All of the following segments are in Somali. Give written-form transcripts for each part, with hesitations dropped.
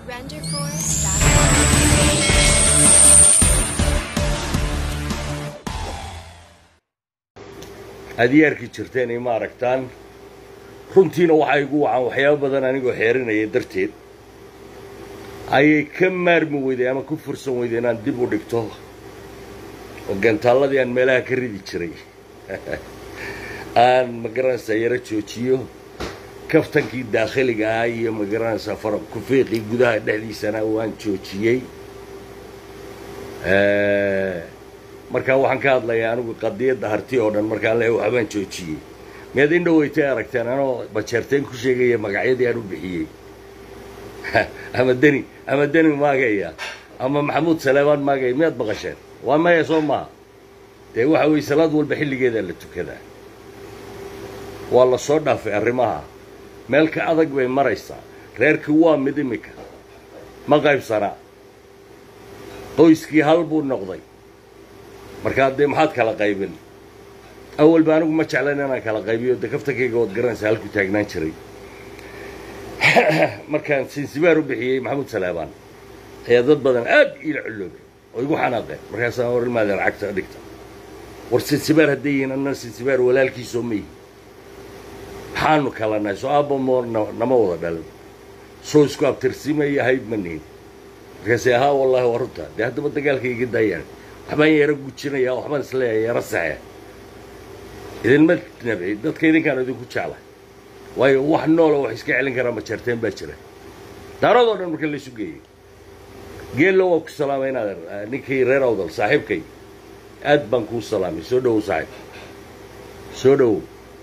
أديارك تشرتيني ما ركتان runtiina waxa igu wacan waxyaabo badan anigoo xeerinaya darteed ay ka maarmi weyday ama ku fursan weyday inaan dib u dhigto oo gantaaladii aan meelaha ka ridi jiray aan magaranaysa yara joojiyo kaftankii daakhiliga ah iyo magaranaysa fara ku fiiqi gudaha dhexdiisana waan joojiyay marka waxaan ka hadlayaa anigu qadiyada harti oo dhan markaan leeyahay waxbaan joojiyay ميد إنه ويتارك أنا بشرتين كل شيء جاي مقعدي أنا بحيي أما الدني ما جاي أما محمود سليمان ما جاي ميد بغشر وما يصوم ما تيجي حوي سلاد والبحيل جدا اللي كذا والله صرنا في الرماها ملك أذق بين مريسا غير كوا مدمك ما غايب صراع قويسكي هالبو النقضي مركاد دي محاد كلا قايبين أول بانوك ما تعلن أنا كلا قايبيو دكفتك يقعد قرن سهلكو تاجنان شري مركان سنسبارو بحيي محمود سليمان هي ضد بدن إلى علوبي ويقول حناقه مركان سنور المادر عكس أديكتا والسنسبار هديين أن سنسبار ولا الكي سمي حانو كلا ناس أبو مور نموضة بلد سوسكو بترسيمة يهيب منين مركان ها والله ورطها ده هذا بدك قال كي قد يعني حبان يرقو تشينا يا وحبان سلايا يرسعه إذا ما تنبعي ده كذا كانوا يدوكوا شعله واحد نوله وحسك علن كرامة شرتين بشرة ترى ده المكان اللي شو جاي قال له وك السلامين هذا نكى رير أوضل صاحب كي أد بنكو السلامي سودو صاحب سودو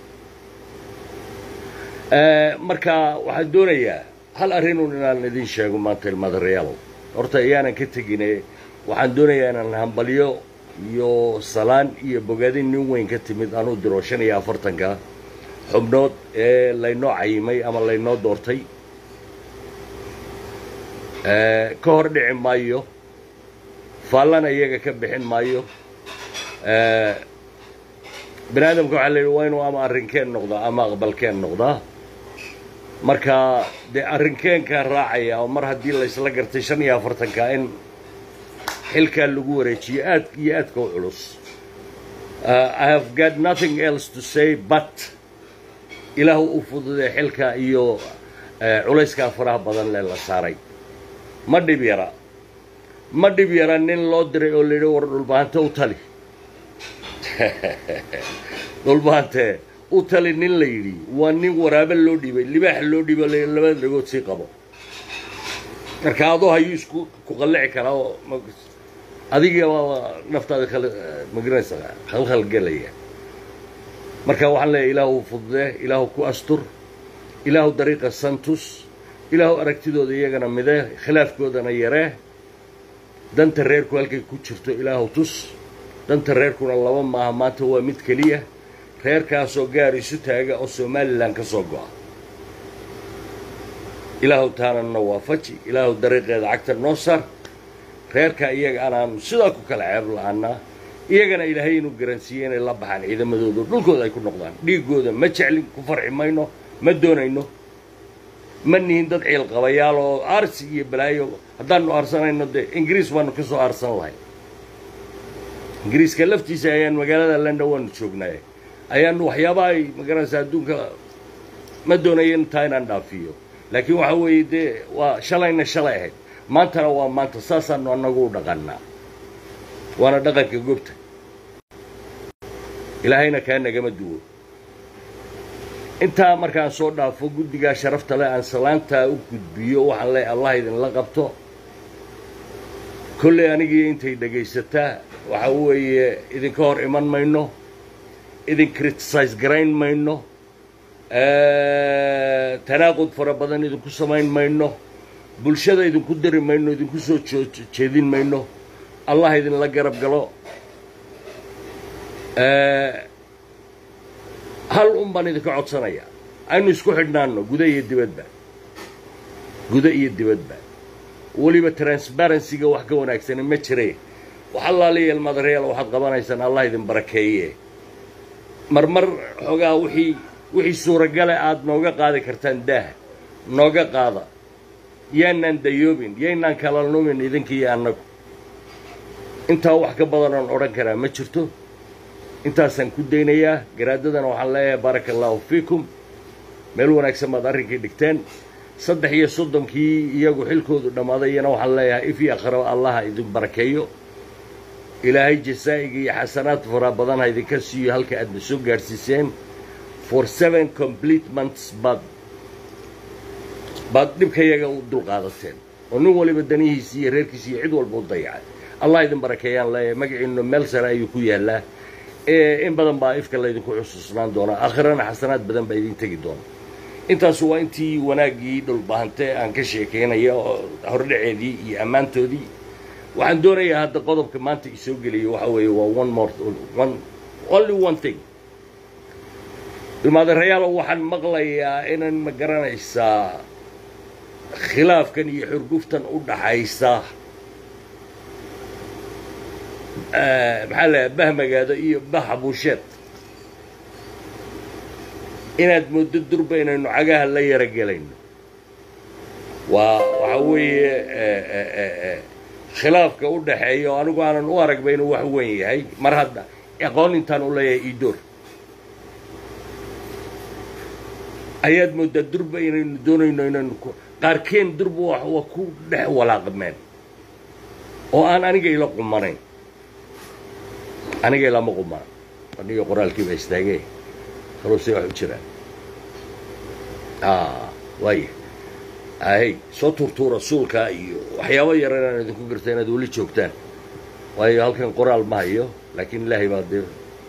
مركا واحد دورية هل أرينو لنا ندين شيء ما تل مدريالو أرتا أنا كنت جيني واحد دورية أنا الهمبليو iyo salaan iyo bogaadin nin weyn ka timid aanu dirooshanaya afartanka xubnood ee laynoo cayimay ama laynoo doortay ka hor dhici maayo faalana iyaga ka bixin maayo binaadamku waxa la yidhi waa ama arrinkeen noqdaa ama aqbalkeen noqdaa marka dee arrinkeenka raacaya oo mar haddii la isla gartay 45ka in حلكا لغوريتي آد كو علوس I have got nothing else to say but إله أفضل حلكا إيو عليسكا فراه بدن للا ساري ما دي بيرا نين لودري أولي دولبانتا أوتالي دولبانتا أوتالي نين ليري وانين ورابل لودي بي لباح لودي بي لباح لغوت سيقابو كركادو هايوسكو كوغلعي كراو adiga waa naftaada kala magraysa khalkhal galaya marka waxaan leeyahay ilaahu fudde ilaahu ku astur ilaahu dariiqa santus ilaahu aragtidooda iyagana midee khilaafkoodana yaree danta reerku halkay ku jirto ilaahu tus danta reerkuna laba maaha maanta waa mid kaliya reerkaasoo gaar isu taaga oo Somaliland ka soo go'a ilaahu taana waafaji ilaahu dariiqeeda cagta noo saar reerka iyaga aan sidoo ku kala ceeb laana iyagana ilaahay inuu garansiiyay la baxaan ciidamadooda dhulkooda ay ku noqdaan dhiigooda ma jeclin ku farxi mayno ma doonayno ma nihin dad ciil qabayaal oo arsi iyo balaayo haddaanu arsanayno de ingiriis waanu ka soo arsan lahay ingiriiska laftiisa ayaan magaalada London waanu joognay ayaanu waxyaabo ay magaranaysa adduunka ma doonayeen taaynan dhaafiyo laakiin waxa weeye de waa shalayna shalay ahayd maantana waa maanta saasaanu anagu dhaqannaa waana dhaqanka goobta ilaahayna kaa nagama duwo intaa markaan soo dhaafo guddigaa sharafta leh aan salaantaa u gudbiyo waxaan leeyahay allah idinla qabto kolley anigii intay dhegaysataa waxa weeye idinka hor iman mayno idin criticize garayn mayno tanaaqud fara badan idinku samayn mayno bulshada idinku dari mayno idinku soo jeedin mayno allah idinla garab galo hal baan idinka codsanaya aynu isku xidhnaano guda iyo dibadba waliba transparency-ga wax ka wanaagsan ma jireen waxa la leeyahay madareeyal waxaad qabanaysaan allah idin barakeeye marmar xogaa wixii suuragal ah aad nooga qaadi kartaan daah nooga qaada yaanan dayoobin yaynaan kala lumin idinkii annagu intaa wax ka badan oon odhan karaa ma jirto intaasaan ku daynayaa garaadadana waxaan leeyahay baaraka allaahu fiikum meel wanaagsan baad arrinkii dhigteen 33kii iyagu xilkoodu dhammaadayna waxaan leeyahay if iyo aakhiro allaha idin barakeeyo ilaahay jasaa'iga iyo xasanaad fara badan ha idinka siiyo halka aadna soo gaadhsiiseen for 7 complete months baad dhibkayaga u dulqaadateen oo nin waliba danihiisi iyo reerkiisi iyo cid walba u dayacay allah idin barakeeyaan leeyahay magaciinu meel sare ayuu ku yaallaa in badan baa ifka laydinku xusuusnaan doonaa aakhirana xasanaad badan baa idin tegi doona intaas waa intii wanaaggii dhulbahante aan ka sheekaynayo hordhaceedii iyo ammaantoodii waxaan doonayaa hadda qodobka maanta isoo geliyo waxa weeye waa only one thing ilmaadareyaal waxaan maqlayaa inaan ma garanaysaa khilaafkan iyo xurguftan u dhaxaysa maxaa la bahmagaado iyo xabuusheed inaad muddo durba inaynu cagaha la yara gelayno waxa weeye khilaafka u dhaxeeyo anigu aanan u aragba inuu wax weyn yahay mar hadda aqoon intaan u leeyahay iidoor ayaad mooddaa durba inaynu doonayno inaynu qaarkeen durba waa ku dhex walaaqmeen oo aan aniga ila qumanayn aniga ilama qumana aniga qoraalkiiba istaagee haruusay wax u jiraan waaya ahay soo turtuura suulka iyo waxyaabo yar inaan idinku garta inaad weli joogtaan waayo halkan qoraal ma hayo laakiin ilaahay baa dee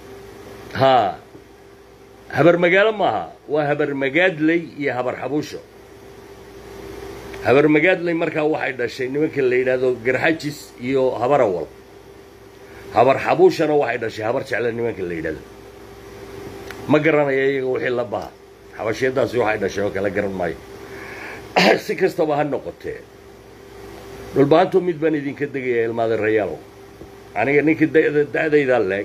habar magaalo maaha waa habar magaadley iyo habar xabuusho habar magaadley markaa waxay dhashay nimanka la yidhaahdo garxajis iyo habar awal habar xabuushana waxay dhashay habar jecla nimanka la yidhaahdo ma garanaya iyaga wixii la baha xabashiyadaasi waxay dhashay oo kala garan maayo si kastaba ha noqotee dhulbaanto mid baan idinka degayaa ilmaadareyaalow aniga ninkii da'daydaa leeg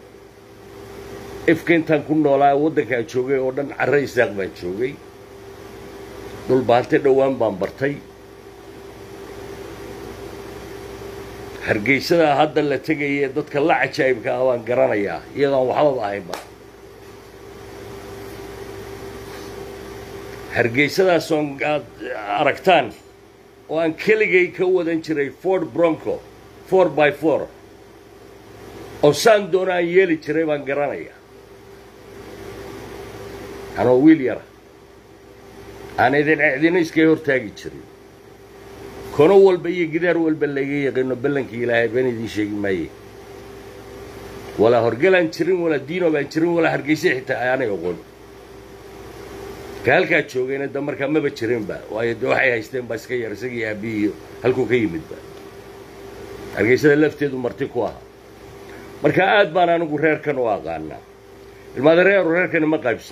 ifka intaan ku noolaa waddankaan joogay oo dhan carre isaaq baan joogay dhulbaante dhowaan baan bartay hargeysadaa hadda la tegaya dadka la cajaa'ibka ah baan garanayaa iyadoon waxbaba ahaynba hargeysadaasoo aad aragtaan oo aan keligay ka wadan jiray Ford Bronco 4x4 oo saan doona aan yeeli jiray baan garanayaa anoo wiil yara aan idin iska hortaagi jiray kono walba iyo gidaar walba laga yaqaano ballankii ilaahay baan idin sheegi maayay wala horgalaan jirin wala diino baan jirin wala hargeysa xitaa aanay aqoon halkaa joogayna da markaa maba jirinba waayo de waxay haysteen baa iska yar isagii aabihiiyo halkuu ka yimidba hargeysada lafteedu marti ku ahaa marka aad baan anigu reerkan u aqaanaa ilmaadareeru reerkani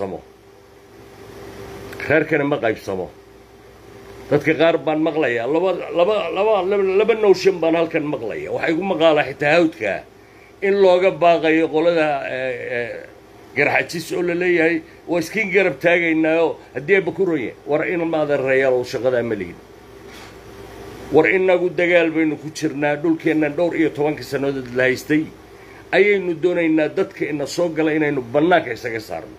ma qaybsamo dadka qaar baan maqlayaa laba nooshan baan halkan maqlaya waxay ku maqaalaa xitaa hawdkaa in looga baaqayo qolada garxajis oo la leeyahay waa iskiin garab taagaynaayo haddii ay bakuroye war in maadareyaal oo shaqadaa ma lihin war inagu dagaal baynu ku jirnaa dhulkeennan dhowr iyo 10 sannadood la haystay ayaynu doonaynaa dadka ina soo gala inaynu bannaanka isaga saarno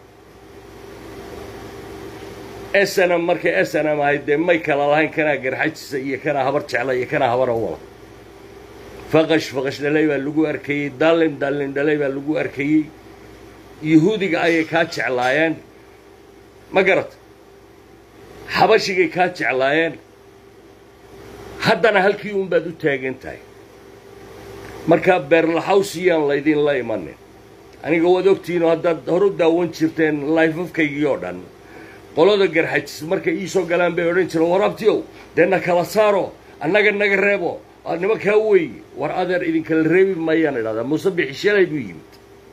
SNM markay SNM ahayd dee may kala lahayn kanaa garxajisa iyo kanaa habar jecla iyo kanaa habar awala faqash dhalay baa lagu arkayey daalin dhalay baa lagu arkayey yahuudiga ayay kaa jeclaayeen ma garata xabashigay kaa jeclaayeen haddana halkii uunbaad u taagan tahay markaa beerlaxawsiyaan laydinla imanin aniga waad ogtihiinoo haddaad hor u daawan jirteen laifafkaygii oo dhan qolada garxajis markay ii soo galaan bay odhan jireen war abtiyow dee na kala saaro annaga naga reebo nimankaa weeye war adeer idinkala reebi maayaan idhahdaa muuse bixi shalay buu yimid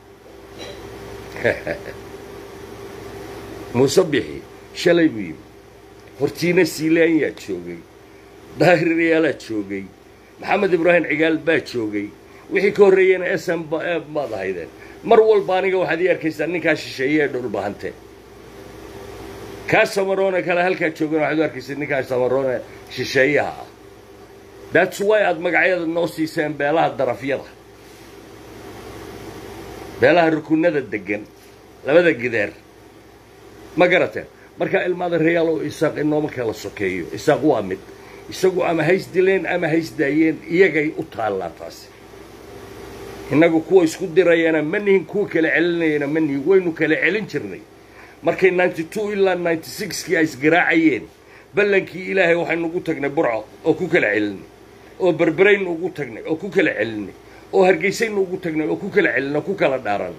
muuse bixi shalay buu yimid hortiina siilaanyaa joogay daahiriyaalaa joogay maxamed ibraahim cigaal baa joogay wixii ka horreeyeyna SM baad ahaydeen mar walba aniga waxaad ii arkaysaa ninkaa shisheeye ee dhulbahante كاسمرونه كلا هلكا جوجنا waxaad arkaysid ninka samarone shisheeyaha that's why ad magacyada noo siiseen beelaha darafyada beelaha rukunada degan labada gideer ma garateen marka ilmaada reeyal oo isaaq inoo kala sokeeyo isaaq waa mid isagu ama hays dileen ama hays daayeen iyagay u taalaataas inagu kuwa isku dirayana manihin kuwa kala celinayna manihin waynu kala celin jirnay markay 92 ilaa 96 kii ay isgaraacayeen ballankii ilaahay waxaynu ugu tagnay burco oo ku kala celinay oo berberayn ugu tagnay oo ku kala celinay oo hargeysayn ugu tagnay oo ku kala celinay ku kala dhaaran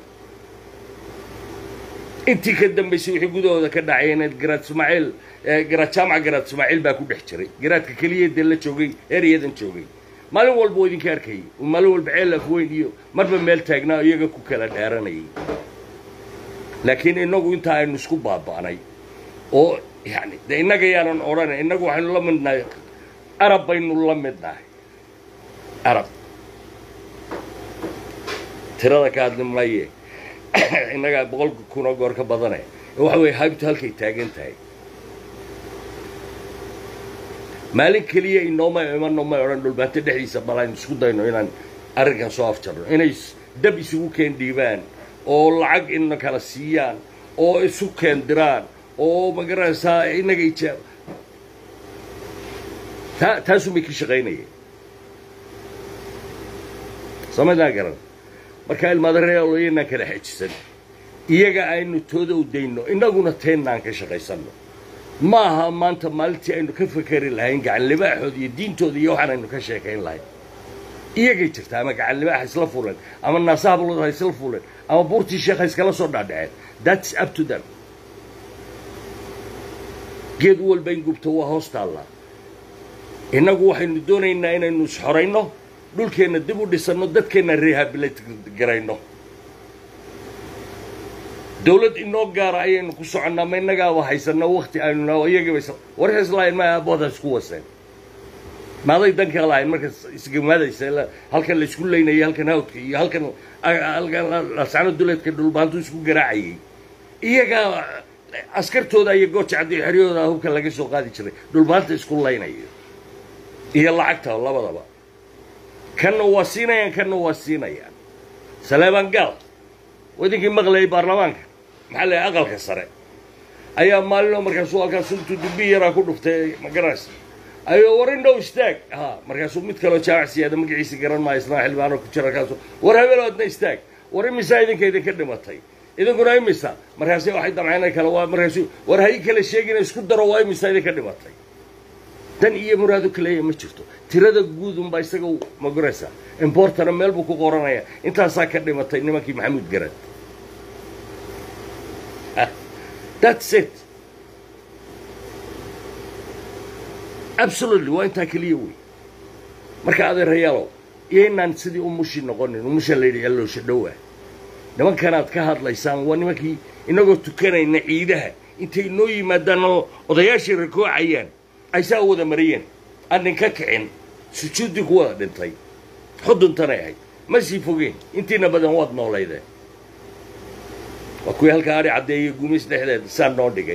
intii ka dambaysay wixii gudahooda ka dhacayeen garaad Ismaaciil garaad jaamac garaad Ismaaciil baa ku dhex jiray garaadka kaliya la joogay ereyadan joogay maalin walba oo idinka arkay oo maalin walba ceel afweyn iyo marba meel taagnaa iyaga ku kala dhaaranayay laakiin inagu inta aynu isku baabaanay oo yani inaga yaanan oranay inagu waxaynu la midnahay arab baynu la midnahay arab tirada ka hadlimaya inaga 100,000 goor ka badanay waxa way haybtu halkay taagan tahay maalin kaliya inooma imanno ma oran dhulbaanta dhexdiisa balaan isku dayno inaan arrinkan soo afjarno inay dab isugu keen dhiibaan oo lacag in kala siiyaan oo isu keen diraan oo magaraysaa inaga ijaab taasu ma ki shaqeynayay samada garan marka ilmaada reeyalooyina kala xajisan iyaga aynu tooda u deyno inaguna teenaan ka shaqeysano maaha maanta maalintii aynu ka fakari lahayn gacan libaaxood iyo diintooda iyo waxaan aynu ka sheekayn lahayn iyaga jirta ama gacan libaax isla fuulan ama naasahabulada isla fuulan ama buurtii sheekha iskala soo dhaadhaceen that's up to them geed walba in gubto waa hoostaalla inagu waxaynu doonaynaa inaynu isxorayno dhulkeena dib u dhisano dadkeena rehabilitate garayno dawlad inoo gaar ayaynu ku soconaa ma inaga wahaysana waqti aynu iyaga baysan warhees laan ma abooda isku waseen maaday danka lahayn marka isgamaadaysa halkan la isku leynayay halkan hawdka iyo halkan saano duleedka dhulbaantu isku garaacayay iyaga askartooda iyo goojacdi xiriyooda hubka laga soo qaadi jiray dhulbaanta isku leynayay iyo lacagta labadaba kanna waa siinayaan Salaaman Gal wadinkii maqlay baarlamaanka maxalay aqalka sare ayaa maalin markaas uu halkaas intuu dib yara ku dhuftay magaraas ayuu warin dhow istaag markaas uu mid kale jaacsiyaada magaciisa garan ma isna xilbaano ku jira kaas war habeeloodna istaag war imisa idinka dhimatay idinkuna imisa markaas waxay damcayna kala waa markaas war hay kala sheegina isku daro waa imisa idinka dhimatay dan iyo muraado kale ma jirto tirada guud un baa isaga magaraysa importana meel buu ku qoranaya intaasaa ka dhimatay nimankii maxamuud garad that's it absolutely waa intaa kaliya wey marka adeerayaalo inaan sidii umushi noqonin umusha la yidhi yalloosha dhowaa nimankanaad ka hadlaysaan waa nimankii inagoo tukanayna ciidaha intay noo yimaadaan oo odayaashii rakoocayaan ay saa wada mariyeen aanin ka kicin sujuudi ku wada dhintay xuduntana ahayd ma sii fogeen intiina badan waad noolaydeen waa kuwii halkaa ari caddeeyey gumis dhexdeed saan noo dhigay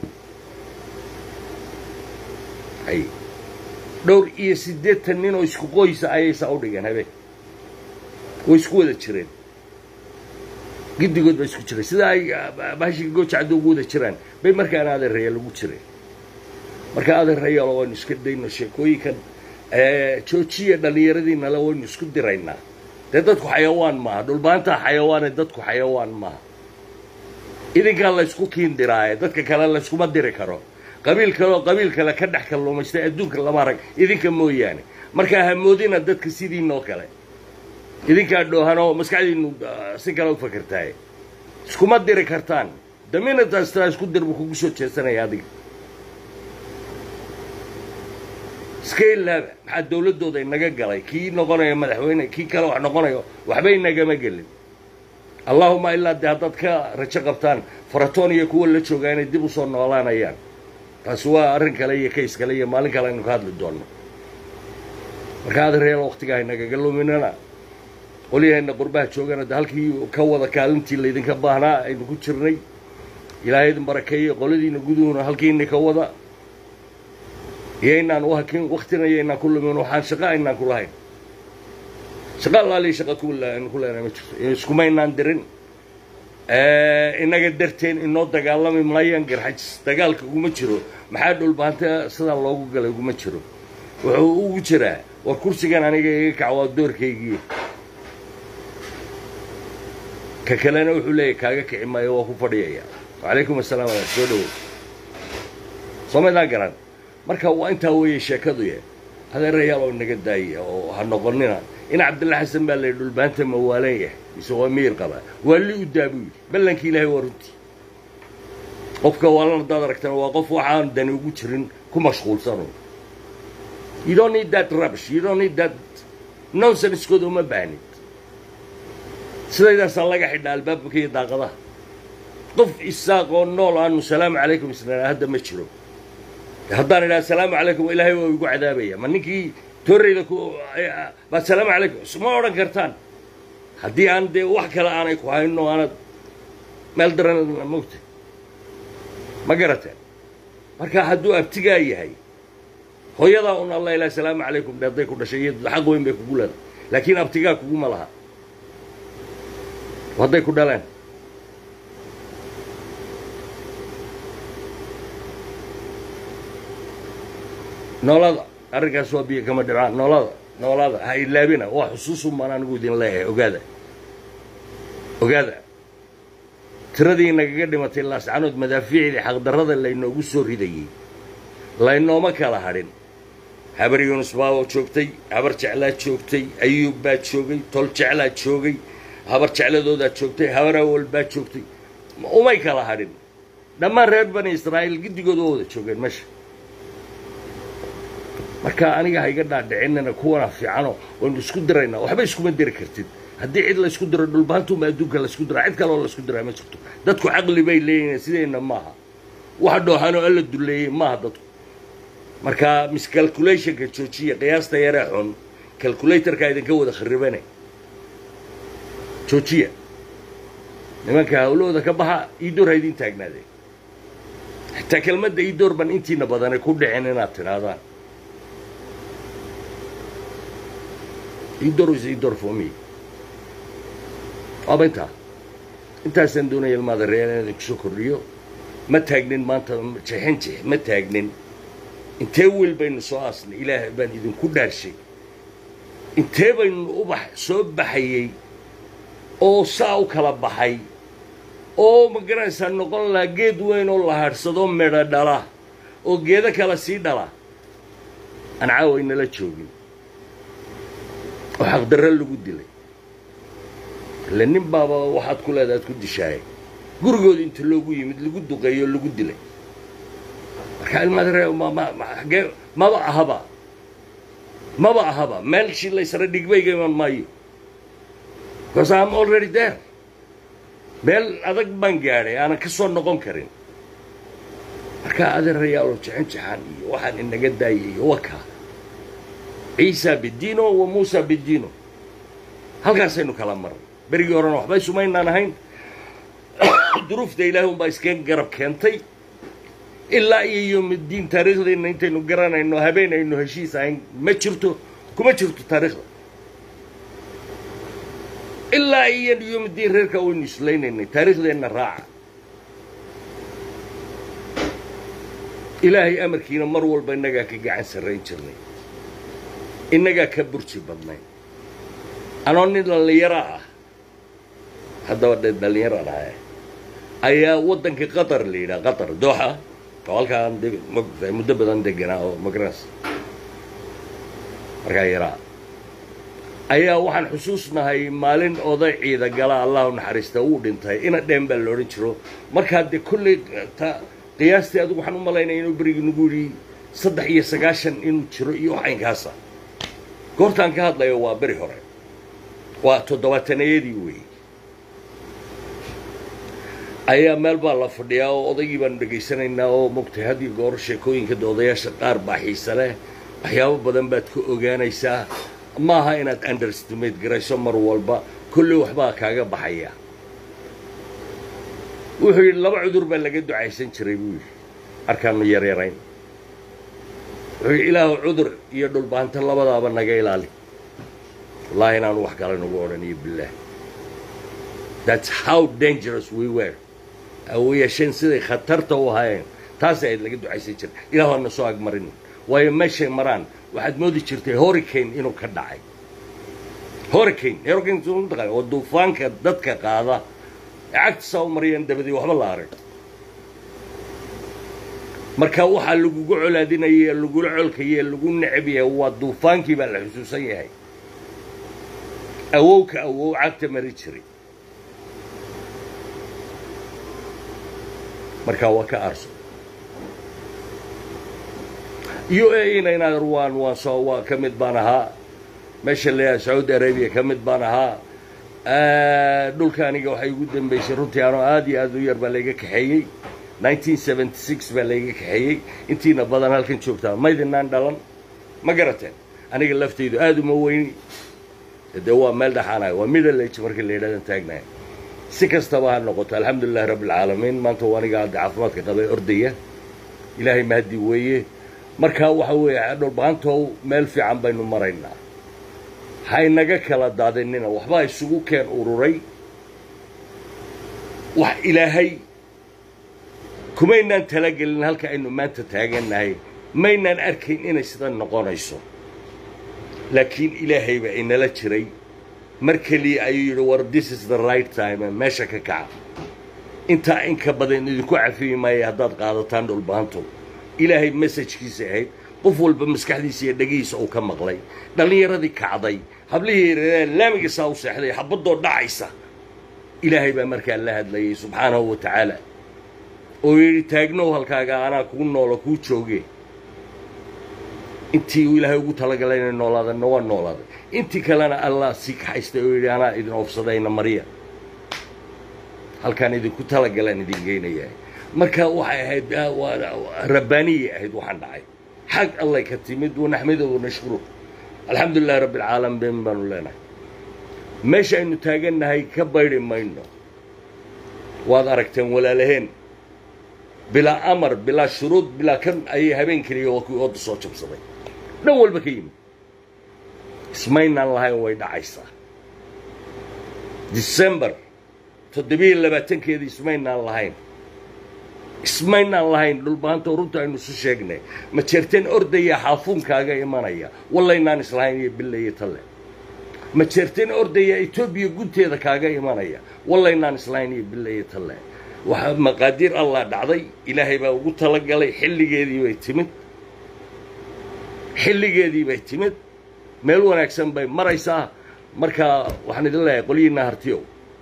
ay dhowr iyo 80 nin oo isku qoysa ayay saa u dhigeen habeen way isku wada jireen giddigood bay isku jireen sida ay baashii goojacdo ugu wada jiraan bay markaan adeeraya lagu jireen marka adeeraya oo aynu iska dayno sheekooyinkan joojiya dhalinyaradiina la waynu isku diraynaa dadku xayawaan maaha dhulbaanta xayawaan dadku xayawaan maaha idinka la isku kiin diraaye dadka kale la isku ma diri karo qabiil kale ka dhex kalluumaysta adduunka lama arag idinka mooyaane marka ha moodina dadka sidiinoo kale idinka dhoohano maskaxdiinu si kale u fakirtay isku ma diri kartaan daminadaas isku dirbu kugu soo jeesanaya adiga iskaylaaba maxaa dawladooda inaga galay kii noqonayo madaxweyne kii kale wax noqonayo waxba inagama gelin allahumma illaa haddaad ka rajo qabtaan faratoon iyo kuwa la joogaa inay dib u soo noolaanayaan taasi waa arrin kale iyo kays kale iyo maalin kale aynu ka hadli doonno marka adeeryaal waqtigaa inagaga luminana qolyaheenna qurbaha joogana halkii ka wada kaalintii laydinka baahnaa aynu ku jirnay ilaahay idin barakeeyo qoladiina guduhuna halkiina ka wada yaynaan u hakin waqtina yaynaan ku lumin waxaan shaqo aynaan ku lahayn shaqa allaali shaqa ku leenahay ma jirto iskumaynaan dirin inaga darteen inoo dagaalami maayaan garxajis dagaalka uguma jiro maxaa dhulbaanta sidaa loogu galay uguma jiro wuxuu ugu jiraa war kursigan aniga iga kac waa doorkaygii ka kalena wuxuu leeyahay kaaga kici maayo waa ku fadhiyaya wacalaykum assalaam soo dhowow soomaalida garan marka waa intaa weeye sheekadu yahay adeerayaal oo inaga daaya oo ha noqonina in cabdilla xasan baa layidhi dhulbaanta ma waalan yahay mise waa miyir qabaa waa li u daa buu yidhi ballankii ilaahay waa runtii qofka waalan haddaad aragtana waa qof waxaan dani ugu jirin ku mashquulsano you don't need that rubbish you don't need that nonsense-kooda uma baahnid sidaydaasaa laga xidhaa albaabka iyo daaqadaha qof isaaq oo nool aanu salaamu calaykum isnaa hadda ma jiro haddaan idhaha salaamu calaykum ilaahay waa igu cadaabaya ma ninkii torreyda baa salaamu calaykum ma odhan kartaan haddii aan dee wax kale aanay ku hayno aanad meel daran mogta ma garateen marka hadduu abtigaa yahay hooyadaa un alla ilaah salaamu calaykum dhe hadday ku dhashay iyo xaq weyn bay kugu leedahay laakiin abtigaa kuguma laha hadday ku dhaleen noolada arrinkaas waa biyo kama dhibcaan noolada ha ilaabina waa xusuusun baan anigu idin leeyahay ogaada tiradii nagaga dhimatay laascanood madaafiicdii xaqdarrada laynoogu soo ridayey laynooma kala hadhin habar yuunus baa joogtay habar jeclaa joogtay ayuub baa joogay tol jeclaa joogay habar jecladoodaa joogtay habar awal baa joogtay umay kala hadhin dhammaan reer bani israa'iil giddigooda waa wada joogeen meesha marka aniga ha iga dhaadhicinana kuwana fiicano waynu isku diraynaa waxba iskuma diri kartid haddii cid la isku diro dhulbaantuma adduunka la isku diraa cid kaloo la isku diraa ma jirto dadku caqli bay leeyihiin sideenna maaha wax dhoohanoo alla duleeyey maaha dadku marka miscalculationka joojiya qiyaasta yaree xun calculatorka idinka wada kharibane joojiya nimanka hawlahooda ka baxa iidoor ha idin taagnaadeen xitaa kelmadda iidoor ban intiina badane ku dhicin inaad tidhaahdaan iidoor is iidoor for me waaba intaasaan doonaya ilmaada reer inaan idinku soo kordhiyo ma taagnin maanta jeexin ma taagnin intee weel baynu soo aasnay ilaahay baan idinku dhaarshay intee baynu soo baxayey oo saa u kala baxay oo ma garanaysaa noqon lahaa geed weyn oo la hadhsado medho dhala oo geedo kale sii dhala aan caawa inala joogin oo xaqdarro lagu dilay ila nin baaba waxaad ku leedahay ad ku dishaayay gurigooda inta loogu yimid lagu duqeeyo lagu dilay marka ilmaadare maba ahaba meelshii laysra dhigbayga iman maayo because I'm already there meel adag baan gaadhay aanan ka soo noqon karin marka adeerayaalo jexan iyo waxaan inaga daayay iyo waka ciisa bidiino wa muusa bidiino halkaasaynu kala maray berigii horena waxbay sumaynaan ahayn duruufta ilaahay unbaa iskeen garab keentay ilaa iyo yoomidiin taariikhdeenna intaynu garanayno habeenaynu heshiis ahayn ma jirto kuma jirto taariikhda ilaa iyo yoomidiin reerka waynu islaynaynay taariikhdeenna raaca ilaahay amarkiina mar walba innagaa ka gacan sarrayn jirnay innagaa ka burji badnay anoo nin dhallinyaro ah haddaba dee dhallinyaro dhahay ayaa waddanka qatar la yidhaha qatar dooxa oo halkaan muddo badan deganaa oo magaraas markaa yaraa ayaa waxaan xusuusnahay maalin oday ciida gala allah u naxariista uu dhintay ina dheen baa la odhan jiro markaa dee kolley qiyaastii adigu waxaan u malaynaya inuu berigii nagu yidhi 93 inuu jiro iyo waxaynkaasa goortaan ka hadlayo waa beri hore waa 70-yadii weeye ayaa meel baa la fadhiyaa oo odaygii baanu dhegaysanaynaa oo mogtay haddii goor sheekooyinka doodayaasha qaar baa xiisa leh waxyaabo badan baad ka ogaanaysaa maaha inaad underestimate garayso mar walba kolley waxbaa kaaga baxaya wuxuu yidhi laba cudur baa laga ducaysan jiray buu yidhi arkaannu yaryarayn wuxuu yidhi ilaahu cudur iyo dhulbaanta labadaaba naga ilaali wallaahi inaanu wax kale nagu odhaniyo billaah that's how dangerous we were awoyasheen siday khatarta u ahaayeen taasi ayd laga ducaysan jiray ilaahu ana soo agmarin waayo meeshay maraan waxaad moodi jirtay hurricane inuu ka dhacay hurricane soo dhaqay oo duufaanka dadka qaada cagta soo mariyeen dabadii waxba la arag marka waxa lagu colaadinayay lagu colkayay lagu nacbiyay waa duufaankii baa la xusuusan yahay awowka awow cagta mari jiray marka waa ka arso UAE inayna Rwaan waa soo waa kamid baan ahaa meesha la Saudi Arabia kamid baan ahaa dhulka aniga waxay ugu dambeysay runtii aan aad iyo aad u yar baa laga kaxeeyay 1976 baa laga kaxeeyay intiina badan halkan joogtaa maydinaan dhalan ma garateen aniga laftaydu aad uma weyn waa meel dhaxanay waa middle age marka la yiraahdo taagnaa si kastaba ha noqoto alxamdulillaah rabbil caalamiin maanta waa aniga caafimaadka qabay ordaya ilaahay mahdi weeye marka waxa weeye dhulbaantow meel fiican baynu maraynaa hay naga kala daadinina waxba isugu keen ururay wax ilaahay kumaynaan talagelin halka aynu maanta taaganahay maynaan arkayn inay sida noqonayso laakiin ilaahay baa inala jiray markali ayuu yiri war this is the right time meesha ka kaca inta in ka badan idinku cafiimay haddaad qaadataan dhulbaanto ilaahay message-kiisa ahayd qof walba maskaxdiisa iyo dhagiisa uu ka maqlay dhalinyaradii kacday hablihii laamiga saa u seexday xabadoo dhacaysa ilaahay baa markaa la hadlayay subxaanahu wa tacaala oo yidhi taagnow halkaaga anaa kugu noolo kuu jooge intii uu ilaahay ugu talagalay inay noolaadana waa noolaaday intii kalena allah sii kaxaystay oo yidhi anaa idin oofsadayna mariya halkaan idinku talagalaan idin geynayaa marka waxay ahayd rabbaaniye ahayd waxaan dhacay xag allah ka timid wanaxmadu wanashkuru alxamdulillaah rabbil caalamiin baanu leenahay meesha aynu taaganahay ka bayri mayno waad aragteen walaalaheen bilaa amar bilaa shuruud bilaa kan ayay habeenkii oo ku wada soo jabsaday dhan walba ka yimid ismaynaan lahayn way dhacaysaa December 27 ismaynaan lahayn dhulbaanta runta aynu isu sheegnay ma jeerteen ordaya xaafuunkaaga imanaya wallaynaan islahayn iyo billahi talle ma jeerteen ordaya Ethiopia gunteeda kaaga imanaya wallaynaan islahayn iyo billahi talle waxa maqaadiir allah dhacday ilaahay baa ugu talagalay xilligeedii bay timid meel wanaagsan bay maraysaa marka waxaan idin leeyahay qoliina hartiyo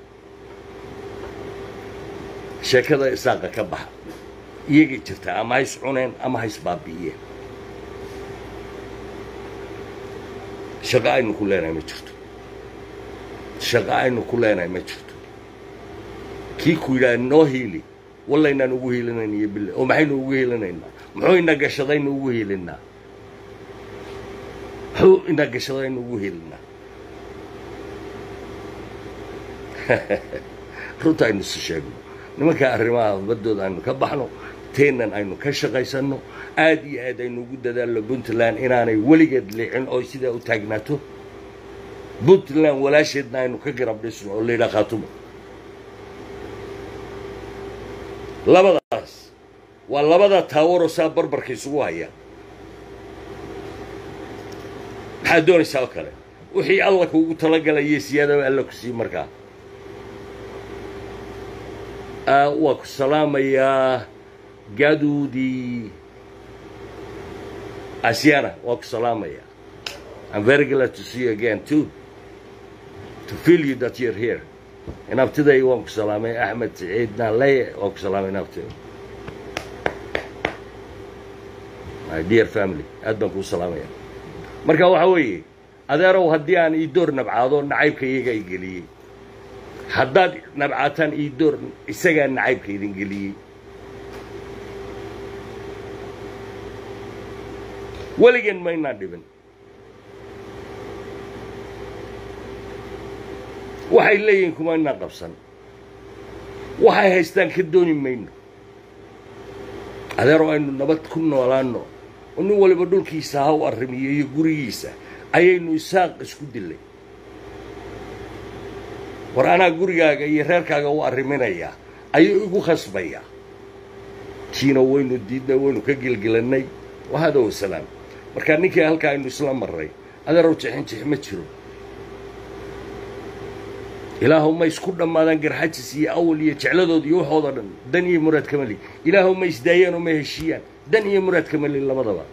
sheekada isaaqa ka baxa iyaga jirta ama hays cuneen ama hays baabi'iyeen shaqa aynu ku leenahay ma jirto kii ku yidhaa noo hiili wallaynaan ugu hiilinayn iyo bille oo maxaynu ugu hiilinaynaa muxuu ina gashadaynu ugu hiilinaa runta aynu isu sheegno nimanka arrimaha baddooda aynu ka baxno teenan aynu ka shaqaysanno aad iyo aad aynu ugu dadaalno Puntland inaanay weligeed leexin oo sidaa u taagnaato Puntland walaasheedna aynu ka garab dhisno oo leeyahay Khaatumo labadaas waa labada taawaro saa barbarka isugu haya maxaa doonaysaa kale wixii alla kuugu talagalay siyaada alla ku sii markaa waa ku salaamayaa gaduudi Asiana waa ku salaamayaa I'm very glad to see you again too to feel you that you're here and up today waan ku salaamay Ahmed Saidna Lay waa ku salaamay nafteeda my dear family aad baan ku salaamaya marka waxa weeye adeerow haddii aan ii door nabcaado nacaybka iyaga ay geliyay haddaad nabcaataan ii door isagaa nacaybka idin geliyay weligan maynaan dhibin waxay leeyihiin kumaynaan qabsan waxay haystaan ka dooni mayno adeero aynu nabad ku noolaano oo nin waliba dhulkiisa ha u arrimiyo iyo gurigiisa ayaynu isaaq isku dilay war anaa gurigaaga iyo reerkaaga u arriminaya ayuu igu khasbaya kiina waynu diidnay waynu ka gilgilanay wahada wasalaam marka ninkii halka aynu isla maray adeero jixin ma jiro ilaahu ma isku dhamaadaan garxajis iyo awal iyo jecladood iyo waxooda dhan dan iyo muraad kamali ilaahu ma isdaayaan oo ma heshiiyaan dan iyo muraad kamali labadaba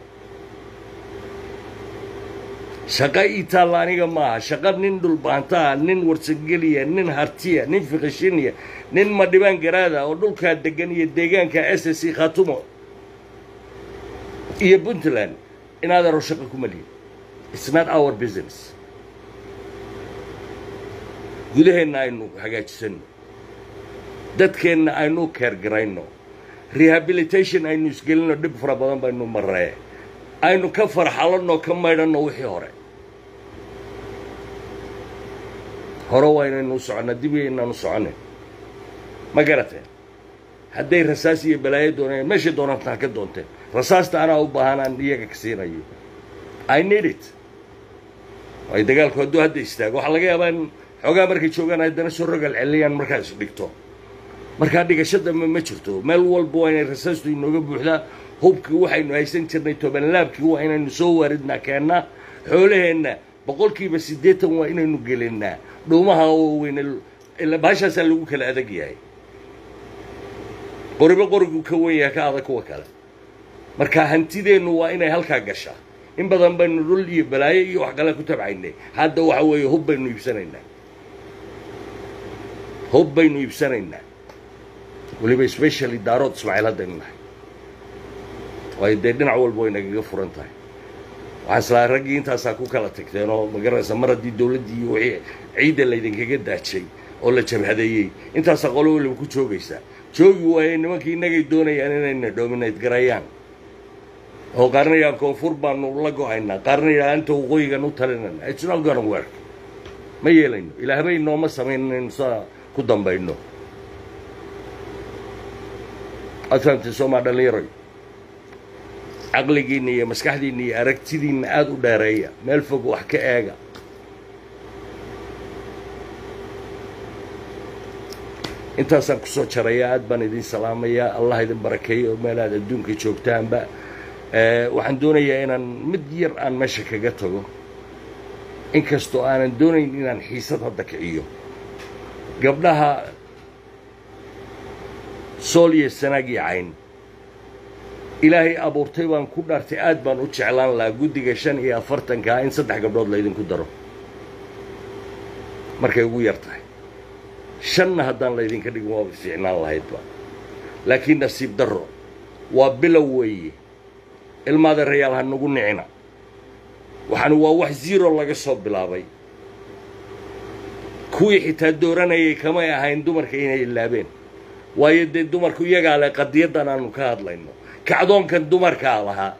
shaqa itaal aniga maaha shaqa nin dhulbaantaa nin warsangeliya nin hartiya nin fiqishiniya nin madhibaan garaada oo dhulkaa degan iyo deegaanka SSC Khaatumo iyo Puntland inaad aro shaqa ku maliyo it's not our business gudaheena aynu hagaajisano dadkeenna aynu keergarayno rehabilitation aynu isgelino dhib fara badan baynu marree aynu ka farxalanno ka maydhanno wixii hore waa inaynu soconno dib inaynu soconin ma garateen hadday rasaas iyo balaayo doonayaan meeshay doonantaa ka doonteen rasaasta anaa u baahanaan iyaga ka siinayo I need it way dagaalku hadduu hadda istaago waxaa laga yaabaa in xogaa markay joogaan haddana soo rogal celiyaan markaas dhigto markaa dhigashada ma jirto meel walba waa inay rasaastu inooga buuxdaa hubkii waxaynu haysan jirnay toban laabkii waa inaynu soo waaridnaa keennaa xoolaheenna 80% waa inaynu gelinaa dhuumaha waaweyn baashaasaa lagu kala adag yahay qorigu ka weyn yahay ka adag kuwa kale marka hantideennu waa inay halkaa gashaa in badan baynu dhul iyo balaayo iyo wax kale ku tabcaynay hadda waxa weeye hub baynu iibsanaynaa waliba especially daarood Ismaaciil hadda inahay way dhinac walba way naga furan tahay waxaan isla raggii intaasaa ku kala tagteen oo magaraysa mar haddii dawladdii wixii ciidda laydinkaga daajay oo la jabhadeeyey intaasaa qolo waliba ku joogaysaa joogi waaye nimankii innagay doonayaan inayna dominate garayaan oo qaarnayaan koonfur baanu la go'aynaa qaarnayaan inta waqooyigan u talinana it's not gonna work ma yeelayno ilaahbay nooma samaynayno saa ku dambayno أفهمت سوما دليري عقليني مسكحديني أركتدين أدو دارية ملفق وحكي أجا أنت سأقصد شريات بندين سلامية الله يدين بركية وما هذا الدون كيشوكتان بقى وحندوني أنا مدير أن مشك جتوه إن كستو أنا دوني إن نحيسات هذاك إيوه قبلها سولي السناجي عين إلهي أبو رتيبان كبر ارتئاد بان وتشعلان لا جودي جشان إيه أفرتن كائن صدق قبل لا يدين كدرو مركي ويرتاح شن هدان لا يدين كدي ما بفعنا الله يدوا لكن نصيب درو وبلوي الماذا الريال هنقول نعنا وحنوا واحد زيرو الله قصب بلابي كوي حتى دورنا كما يهين دمر كينا اللابين ويد الدمر كوي على قضيتنا نكاد لينه كعدون كان دمر كالها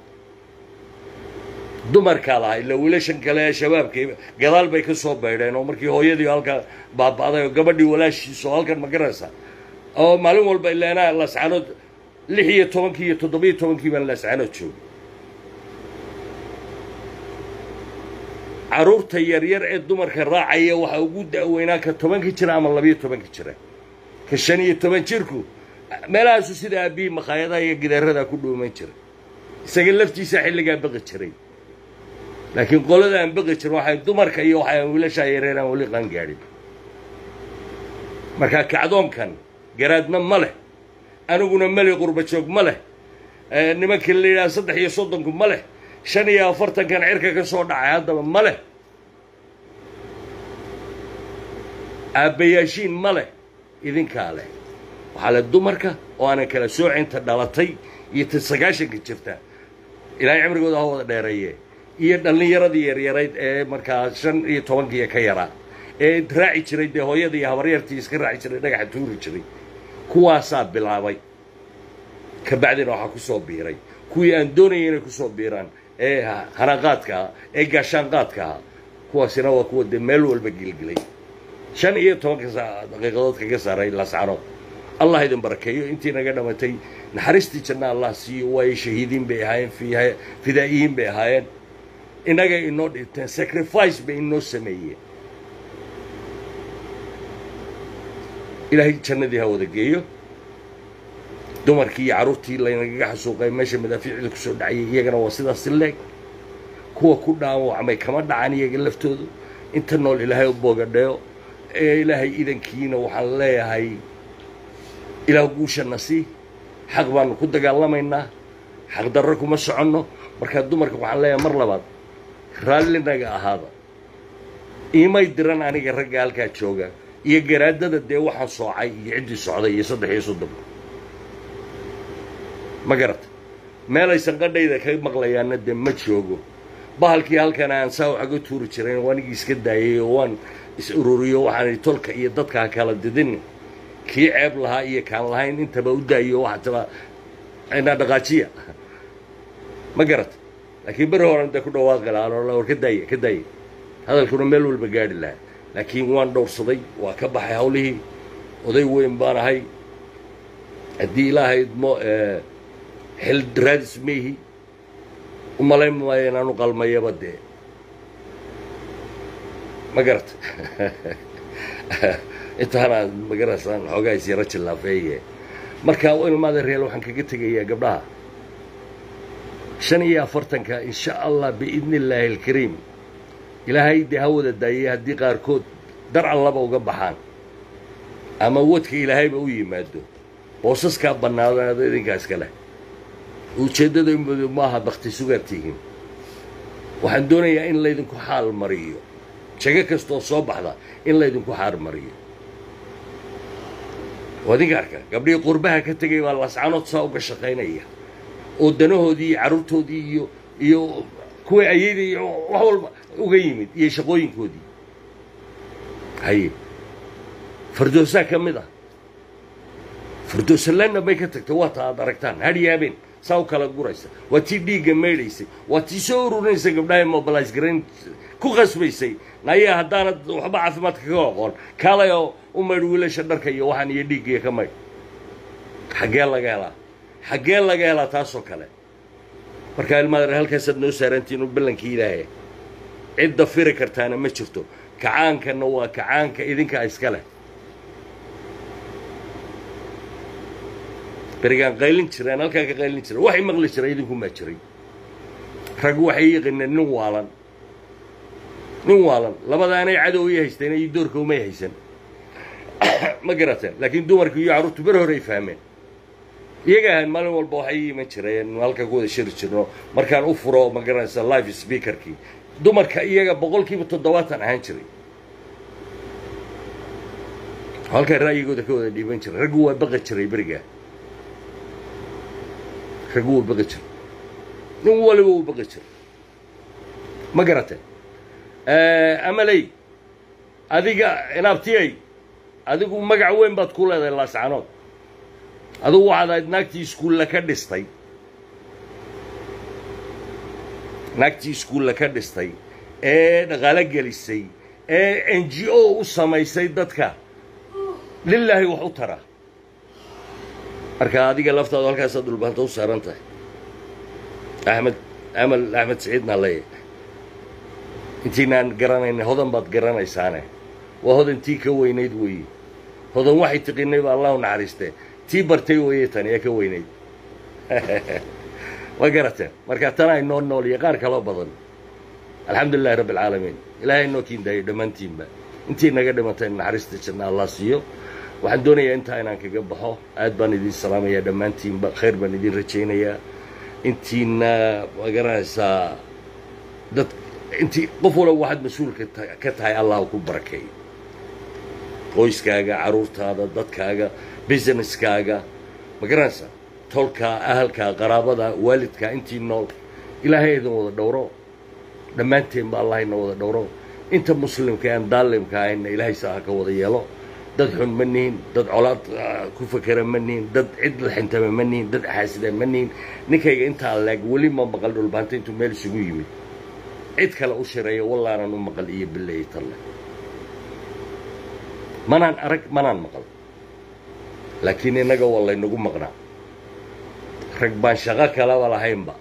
إلا ولاشن كلا شباب كي قال بيك الصوب بيرين عمر كي هو يدي هالك باب هذا قبل ولاش سؤال كان مقرسة أو معلوم والله إلا أنا الله سعنود اللي هي تومكي تضبيط تومكي من الله سعنود شو عرور تيار الدمر كراعية وحوجود ويناك تومكي ترى عمل الله بيه تومكي ترى كشانية تومكيركو ملا سوسيد أبي مخايدا يقدر هذا كله ما يشري سجلفتي ساحل اللي قاعد بقى تشري لكن قول ده أن بقى تشري واحد دمر كأي واحد ولا شايرنا ولا قان قارب مركا كعدوم كان جرادنا مله أنا قلنا مله قرب شوق مله نمك اللي صدق يصدقكم مله شانية فرتا كان عركة كصور هذا مله أبياشين مله إذن كاله وحالة دمركة وأنا كلا سوع أنت دلتي يتسقاشك شفتها إلى عمرك هذا هو داريه اللي يردي يريد مركز شن يتوانجي كيرا دراعي شريد هو يدي هوريرتي يسكر راعي شريد نجح توري شريد كواسات بالعبي كبعدين راح كوسو بيري كوي أندوني ين كوسو بيران هرقاتك قاشانقاتك كواسنا وكود ملول بقيل قلي شن يتوانجي دقيقات كجساري لسعره الله يدن بركيه انتي نغا دمتay naxariistii janna Allah siiyo way shahiidin bay ahaayeen fidaayiin bay ahaayeen inaga inoo dhinteen sacrifice bay inoo sameeyeen ilaahay jannadii ha wada geeyo dumarkii iyo caruurtii laynaga xasuuqay meesha madaafiicda ku soo dhacay iyagana waa sidaas leeg kuwa ku dhaawacmay kama dhacan iyaga laftoodu inta nool ilaahay u boogadheeyo ee ilaahay idankiina waxaan leeyahay ilaahu guusha nasi xaq baan ku dagaalamaynaa xaq darro kuma soconno marka dumarka waxaan leeyahay mar labaad raalli naga ahaada iimay diran aniga ragga halkaa jooga iyo garaadada dee waxaan soocay iyo ciddii socday iyo 3 ma garata meel aysan qadhayda ka maqlayaanna dee ma joogo bahalkii halkan aan saa waxaga tuuri jireen waanigii iska daayay oo waan is ururiyo waxaan tolka iyo dadka kala didin kii ceeb lahaa iyo kaan lahayn intaba u daayo waxa taba ina dhaqaajiya ma garata laakiin bar horan da ku dhawaaq galaan oo la war ka daayay hadalkuna meel walba gaadhi lahaa laakiin waan dhowrsaday waa ka baxay hawlihii oday weyn baan ahay haddii ilaahay idmo xil raadis meehi umalayn maayo inaanu qalmayaba dee ma garata intaana ma garasaan xoogaa is yara jillaafeeye marka ilmaada reel waxaan kaga tegayaa gabdhaha 45 insha Allah biidni illaahi alkariim ilaahay dee hawada daayay haddii qaarkood dar allaba uga baxaan ama wadka ilaahayba u yimaado boosaskaa bannaadada idinkaa iska leh ujeeddada maaha bakti sugaatihiin waxaan doonayaa in laydinku xaal mariyo jago kastoo soo baxda in laydinku xaal mariyo wadinka arka gabdhihii qurbaha ka tegay baa lascanood saa uga shaqaynaya oo danahoodii iyo carruurtoodii iyo kuwii ayadii wax walba uga yimid iyo shaqooyinkoodii haye fardoosaa ka mid ah fardoosalanna bay ka tagtay waa ta aad aragtaan hadhiyaabeen saa u kala guraysa waa tii dhiigga meydhaysay waa tii soo ururinaysa gabdhaha mobilize garayn ku qasbaysay nayaa haddaanad waxba caafimaadka kaga aqoon kaalay oo u maydh wiilasha dharka iyo waxaan iyo dhiiggiiya ka maydh xaggee laga helaa taasoo kale markaa ilmaadar halkaasaad noo saarantiin u ballankii ilaahay cidda firi kartaana ma jirto kacaankanna waa kacaanka idinkaa iska leh berigaan qaylin jireen halkaa ka qaylin jireen waxay maqli jiray idinkumaa jiray rag waxay yaqaaneen nin waalan labadaanay cadow ii haysteen iyo doorka umay haysan ma garateen laakiin dumarkii iyo carruurtu ber hore ay fahmeen iyaga ahaan maalin walba waxay iman jireen halka ku wada shiri jirno markaan u furo ma garanaysa live speakerkii dumarka iyaga 70% ahaan jiray halka raayigooda ka wada dhiiban jiray raggu waa baqi jiray beriga raggu waa baqi jiray nin waliba uu baqi jiray ma garateen amalay adiga inaabtiyay adigu magac weyn baad ku leedahay laascanood adigu waxaad ahayd naagtii iskuulla ka dhistay ee dhaqaale gelisay ee NGO u samaysay dadka lilaahi wax u tara marka adiga laftaadu halkaasaad dhulbaanta u saaran tahay axmed saciidna leeyahay intiinaan garanayna hodan baad garanaysaane waa hodantii ka weynayd weeye hodan waxay tiqinay baa allah u naxariistee tii bartay weeye tan ee ka weynayd ma garateen marka tan ay nool iyo qaar kaloo badan alxamdulilahi rabbi alcaalamiin ilaahay noo kiindaayo dhammaantiinba intii naga dhimatay naxariista janna allah siiyo waxaan doonayaa intaa inaan kaga baxo aad baan idin salaamayaa dhammaantiinba khayr baan idin rajaynayaa intiina ma garanaysaa dad intii qof walba waxaad mas-uulka ka tahay allah ku barakeeyo qoyskaaga carruurtaada dadkaaga businesskaaga ma garanaysaa tolkaa ahalkaa qaraabada waalidkaa intii nool ilaahay idin wada dhowro dhammaanteenba allah ina wada dhowro inta muslimka aan daalimka ahayna ilaahay saa ka wada yeelo dad xun ma nihin dad colaad ku fakera ma nihin dad cid la xintama ma nihin dad xaasida ma nihin ninkayga intaa leeg weli ma maqal dhulbaanta intuu meel isugu yimid cid kale u shireeya wallaanan u maqal iyo billahi talle manaan arag manaan maqal laakiin innaga waa laynagu maqnaa rag baan shaqo kalaba lahaynba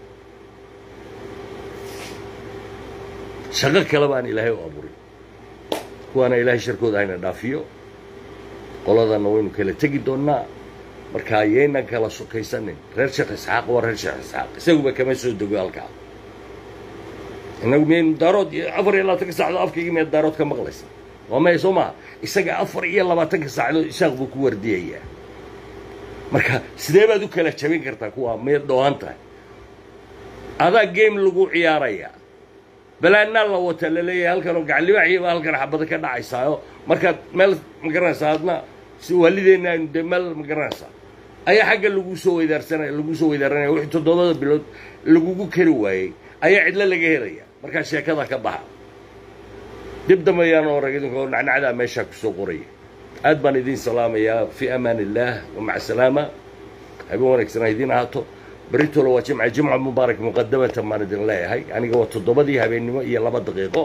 shaqo kale baan ilaahay u abuuray kuwaana ilaahay sharkooda hayna dhaafiyo qoladana waynu kala tegi doonnaa marka ayaynan kala sokaysanin reer sheekh isxaaq waa reer sheekh isxaaq isaguba kama soo dego halkaa innagu miyaynu daarood 24 saacadood afkaygii miyaad daarood ka maqlaysa waa maya soo maha isaga 24 saacadood isaaq buu ku wardiyayaa marka sidee baad u kala jabin kartaa kuwa miyaad dhoohan tahay adaa game lagu ciyaaraya balaana la wata la leeyahay halkanoo gacalibaaxiiba halkan xabada ka dhacaysaayo markaad meel ma garanaysaa adna si waalideenna aynu dee meel ma garanaysaa ayaa xagga lagu soo weydaaranaya wixii 7 bilood lagugu kari waayey ayaa cidlo laga helaya markaa sheekada ka baxa dib dambayaan oo rag idinkoo nacnacdaa meeshaa ku soo qoraya aad baan idiin salaamayaa fi amaan illaah wa maca salaama habeen wanaagsan idiin ahaato بريتولو جمعة مبارك مقدمة ما ندين لا هاي يعني قوة الضبدي هبين نما يلا بدقيقة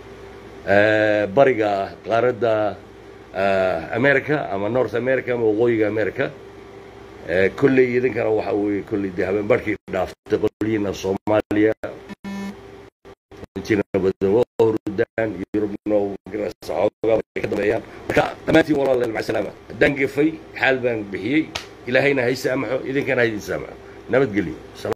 بريقة قارد أمريكا أما نورث أمريكا وغوية أمريكا كل يدين كانوا وحوي كل دي هبين بركي دافت تقولين الصوماليا تينا بدو وردان يربنا وقرص عوضة كده بيان تماتي والله مع السلامة دنقي في حال بان بحيي إلى هنا هيسامحوا إذا كان هيسامحوا نبت قليل